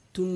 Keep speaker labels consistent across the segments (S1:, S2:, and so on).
S1: Toen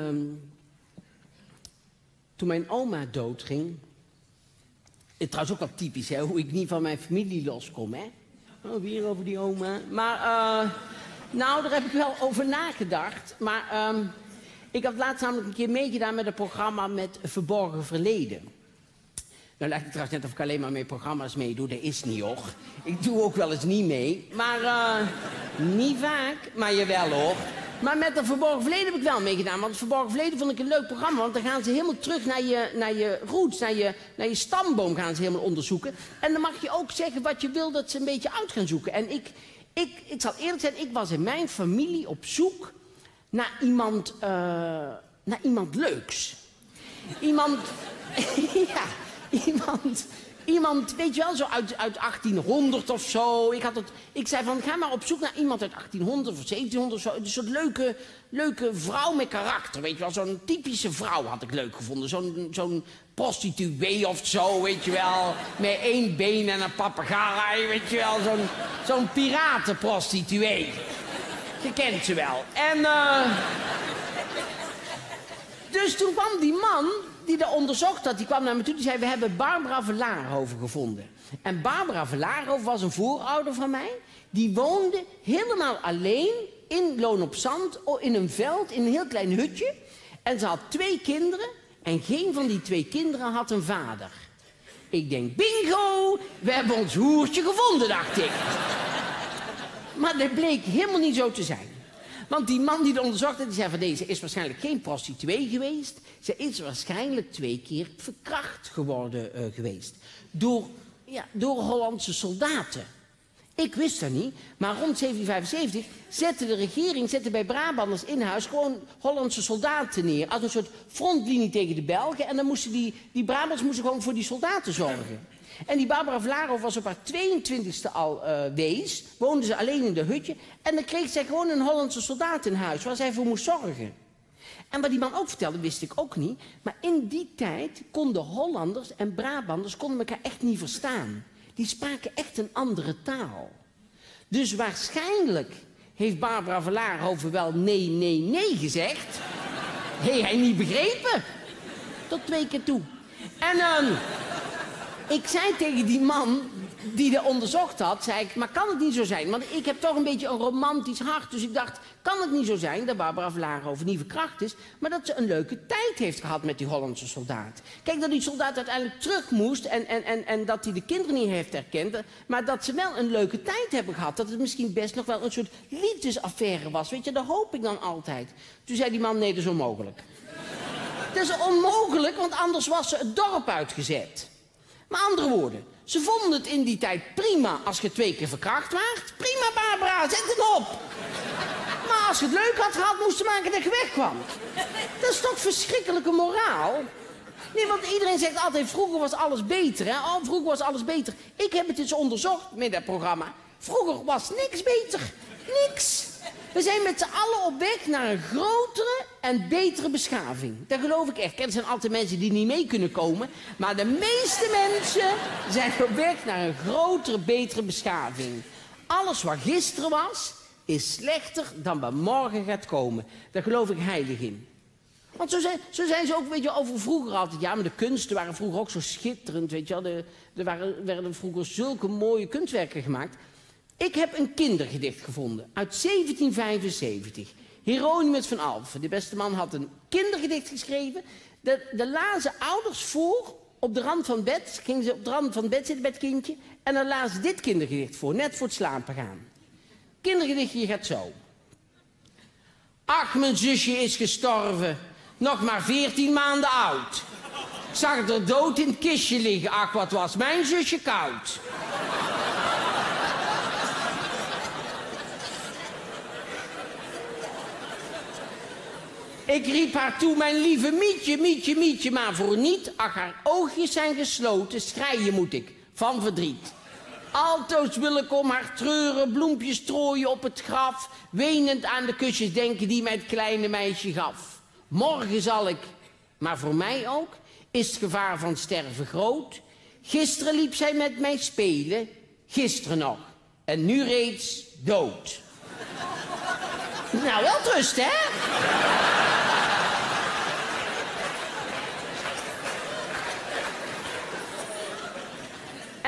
S1: mijn oma doodging... Trouwens ook wel typisch, hè, hoe ik niet van mijn familie loskom, hè. Oh, weer over die oma. Maar, nou, daar heb ik wel over nagedacht. Maar ik had laatst namelijk een keer meegedaan met een programma met Verborgen Verleden. Nou lijkt het trouwens net of ik alleen maar met programma's meedoe. Dat is niet, hoor. Ik doe ook wel eens niet mee. Maar niet vaak, maar jawel, hoor. Maar met het Verborgen Verleden heb ik wel meegedaan. Want het Verborgen Verleden vond ik een leuk programma. Want dan gaan ze helemaal terug naar je roots, naar je stamboom gaan ze helemaal onderzoeken. En dan mag je ook zeggen wat je wil dat ze een beetje uit gaan zoeken. En ik zal eerlijk zijn, ik was in mijn familie op zoek naar iemand leuks. Iemand, ja, iemand, weet je wel, zo uit 1800 of zo. Ik zei van, ga maar op zoek naar iemand uit 1800 of 1700 of zo. Een soort leuke vrouw met karakter, weet je wel. Zo'n typische vrouw had ik leuk gevonden. Zo'n prostituee of zo, weet je wel. Met 1 been en een papegaai, weet je wel. Zo'n piratenprostituee. Je kent ze wel. En dus toen kwam die man die dat onderzocht had, die kwam naar me toe. Die zei, we hebben Barbara Verlaarhoven gevonden. En Barbara Verlaarhoven was een voorouder van mij. Die woonde helemaal alleen in Loon op Zand, in een veld, in een heel klein hutje. En ze had 2 kinderen. En geen van die 2 kinderen had een vader. Ik denk, bingo, we hebben ons hoertje gevonden, dacht ik. Maar dat bleek helemaal niet zo te zijn. Want die man die het onderzocht had, die zei van deze is waarschijnlijk geen prostituee geweest. Ze is waarschijnlijk 2 keer verkracht geworden geweest. Door Hollandse soldaten. Ik wist dat niet, maar rond 1775 zette de regering bij Brabanders in huis gewoon Hollandse soldaten neer. Als een soort frontlinie tegen de Belgen. En dan moesten die Brabanders moesten gewoon voor die soldaten zorgen. En die Barbara Verlaarhoven was op haar 22e al wees. Woonde ze alleen in de hutje. En dan kreeg zij gewoon een Hollandse soldaat in huis waar zij voor moest zorgen. En wat die man ook vertelde, wist ik ook niet. Maar in die tijd konden Hollanders en Brabanders elkaar echt niet verstaan. Die spraken echt een andere taal. Dus waarschijnlijk heeft Barbara Verlaarhoven wel nee gezegd. Heeft hij niet begrepen. Tot 2 keer toe. En ik zei tegen die man die dat onderzocht had, zei ik, maar kan het niet zo zijn? Want ik heb toch een beetje een romantisch hart. Dus ik dacht, kan het niet zo zijn dat Barbara Verlaarhoven niet verkracht is, maar dat ze een leuke tijd heeft gehad met die Hollandse soldaat. Kijk, dat die soldaat uiteindelijk terug moest en dat hij de kinderen niet heeft herkend, maar dat ze wel een leuke tijd hebben gehad. Dat het misschien best nog wel een soort liefdesaffaire was. Weet je, dat hoop ik dan altijd. Toen zei die man, nee, dat is onmogelijk. Dat is onmogelijk, want anders was ze het dorp uitgezet. Met andere woorden, ze vonden het in die tijd prima als je 2 keer verkracht waart. Prima, Barbara, zet het op. Maar als je het leuk had gehad, moest je maken dat je wegkwam. Dat is toch verschrikkelijke moraal? Nee, want iedereen zegt altijd, vroeger was alles beter, hè? Oh, vroeger was alles beter. Ik heb het eens onderzocht met dat programma. Vroeger was niks beter. Niks. We zijn met z'n allen op weg naar een grotere en betere beschaving. Dat geloof ik echt. Er zijn altijd mensen die niet mee kunnen komen. Maar de meeste mensen zijn op weg naar een grotere, betere beschaving. Alles wat gisteren was, is slechter dan wat morgen gaat komen. Daar geloof ik heilig in. Want zo zijn ze ook, weet je, over vroeger altijd. Ja, maar de kunsten waren vroeger ook zo schitterend, weet je wel. Er werden vroeger zulke mooie kunstwerken gemaakt. Ik heb een kindergedicht gevonden uit 1775. Hieronymus van Alphen, de beste man, had een kindergedicht geschreven. De lazen ouders voor op de rand van het bed. Gingen ze op de rand van het bed zitten bij het kindje. En dan lazen dit kindergedicht voor, net voor het slapen gaan. Kindergedichtje gaat zo. Ach, mijn zusje is gestorven. Nog maar 14 maanden oud. Ik zag er dood in het kistje liggen. Ach, wat was mijn zusje koud. Ik riep haar toe, mijn lieve Mietje, Mietje, Mietje, maar voor niet. Ach, haar oogjes zijn gesloten, schreien moet ik, van verdriet. Altoos wil ik om haar treuren, bloempjes strooien op het graf, wenend aan de kusjes denken die mij het kleine meisje gaf. Morgen zal ik, maar voor mij ook, is het gevaar van sterven groot. Gisteren liep zij met mij spelen, gisteren nog, en nu reeds dood. Nou, wel rust, hè?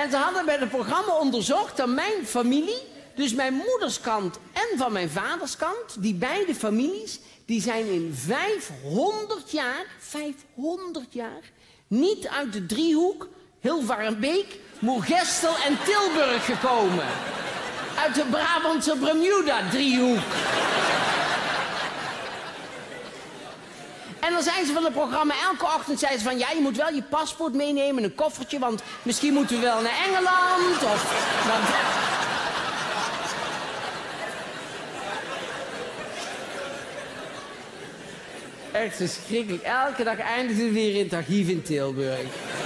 S1: En ze hadden bij het programma onderzocht dat mijn familie, dus mijn moederskant en van mijn vaderskant, die beide families, die zijn in 500 jaar, niet uit de driehoek Hilvarenbeek, Moergestel en Tilburg gekomen. Uit de Brabantse Bermuda-driehoek. En dan zijn ze van het programma, elke ochtend zeiden ze van, ja, je moet wel je paspoort meenemen, een koffertje, want misschien moeten we wel naar Engeland, of... Echt verschrikkelijk. Elke dag eindigen ze weer in het archief in Tilburg.